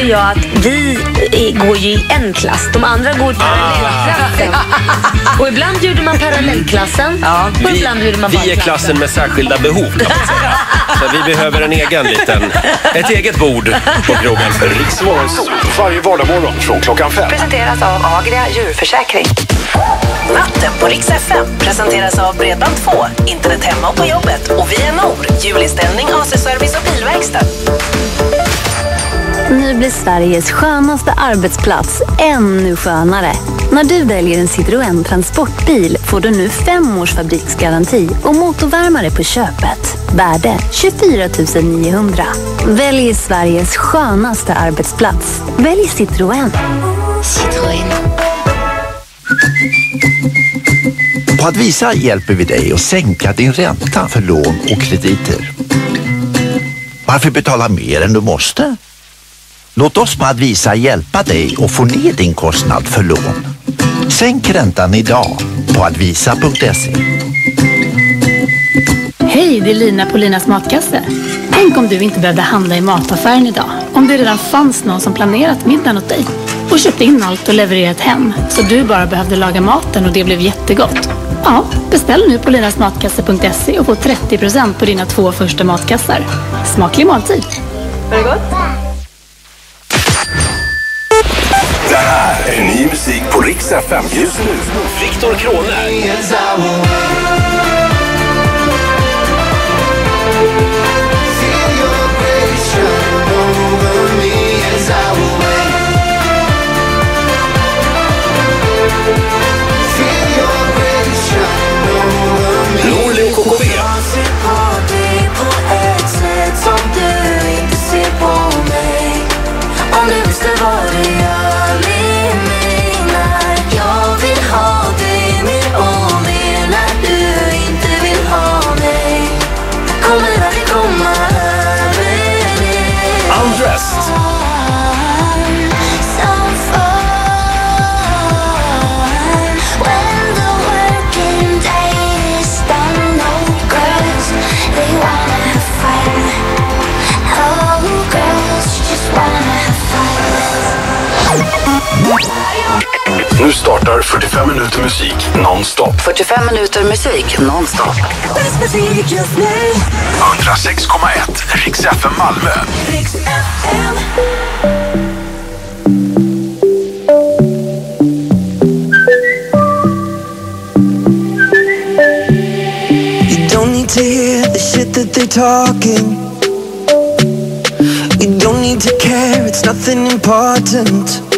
jag att vi går ju i en klass. De andra går i parallellklassen. Och ibland bjuder man parallellklassen. Och ibland bjuder man vi är klassen med särskilda behov, kan man säga. Så vi behöver ett eget bord på krogen. Rix varje vardagsmorgon från klockan 5. Presenteras av Agria djurförsäkring. Natten på Rix FM presenteras av Bredband2, internet hemma och på jobbet och via Nord, julinställning, AC-service och bilverkstad. Nu blir Sveriges skönaste arbetsplats ännu skönare. När du väljer en Citroën transportbil får du nu 5 års fabriksgaranti och motorvärmare på köpet. Värde 24 900. Välj Sveriges skönaste arbetsplats. Välj Citroën. På att visa hjälper vi dig att sänka din ränta för lån och krediter. Varför betala mer än du måste? Låt oss på att visa hjälpa dig att få ner din kostnad för lån. Sänk räntan idag på advisa.se. Hej, det är Lina på Linas matkasse. Tänk om du inte behövde handla i mataffären idag. Om det redan fanns någon som planerat middagen åt dig och köpt in allt och levererat hem, så du bara behövde laga maten och det blev jättegott. Ja, beställ nu på linasmatkasse.se och få 30% på dina 2 första matkassar. Smaklig måltid. Var det gott? Det här är ny musik på Rix FM just nu. Viktor Krone. Om du visste vad du gör med mig när jag vill ha dig mer och mer när du inte vill ha mig. Kommer aldrig komma över dig. Undressed. Nu startar 45 minuter musik nonstop. 45 minuter musik nonstop. 106,1 Rix FM Malmö. Rix FM. You don't need to hear the shit that they're talking. You don't need to care, it's nothing important.